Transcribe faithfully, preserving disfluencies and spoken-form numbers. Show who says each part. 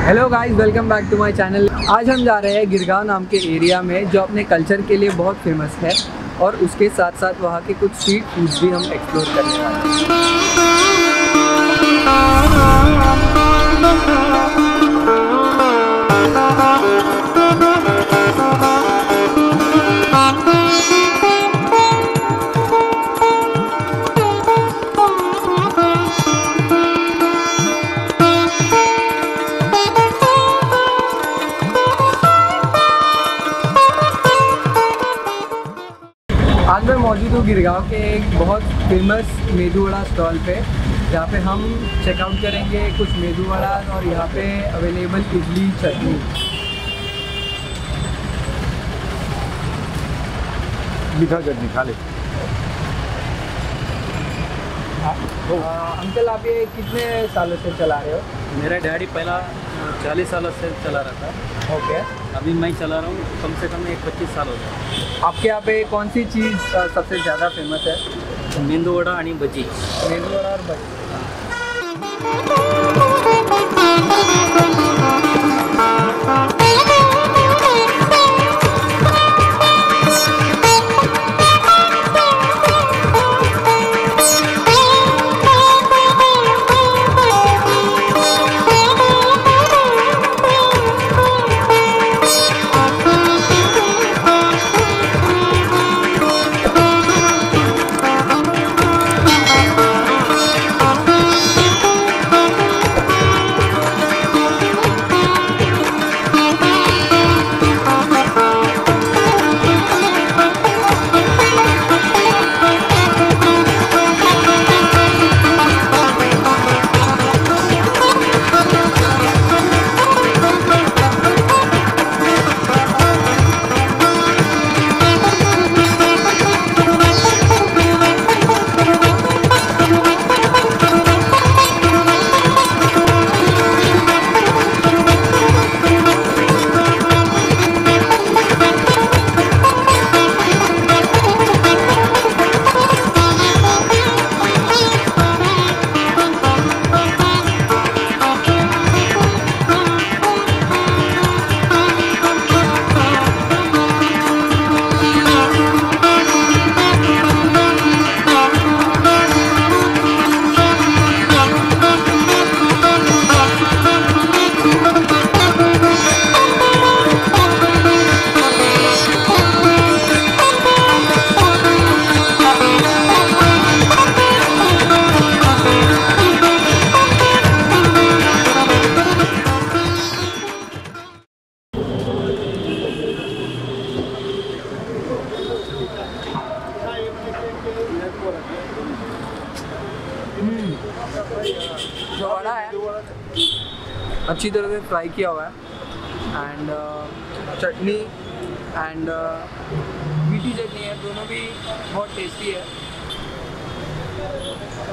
Speaker 1: Hello guys, welcome back to my channel. आज हम जा रहे हैं गिरगांव नाम के एरिया में जो अपने कल्चर के लिए बहुत फेमस है और उसके साथ साथ वहाँ के कुछ स्ट्रीट फूड्स भी हम एक्सप्लोर करने वाले हैं। आज मैं मौजूद हूँ गिरगांव के एक बहुत फेमस मेदू वड़ा स्टॉल पे, जहाँ पे हम चेकआउट करेंगे कुछ मेदू वड़ा और यहाँ पे अवेलेबल इडली चटनी।
Speaker 2: मीठा चटनी खा ले।
Speaker 1: अंकल, आप ये कितने सालों से चला रहे हो?
Speaker 3: मेरा डैडी पहला चालीस सालों से चला रहा था।
Speaker 1: ओके।
Speaker 3: अभी मैं चला रहा हूँ, कम से कम एक पच्चीस साल हो गए।
Speaker 1: आपके यहाँ पे कौन सी चीज़ सबसे ज़्यादा फेमस है?
Speaker 3: मेंदू वड़ा आणि भजी।
Speaker 1: मेदू वड़ा और भजी। जो वड़ा है अच्छी तरह से फ्राई किया हुआ है एंड चटनी एंड मीठी चटनी है, दोनों भी बहुत टेस्टी है।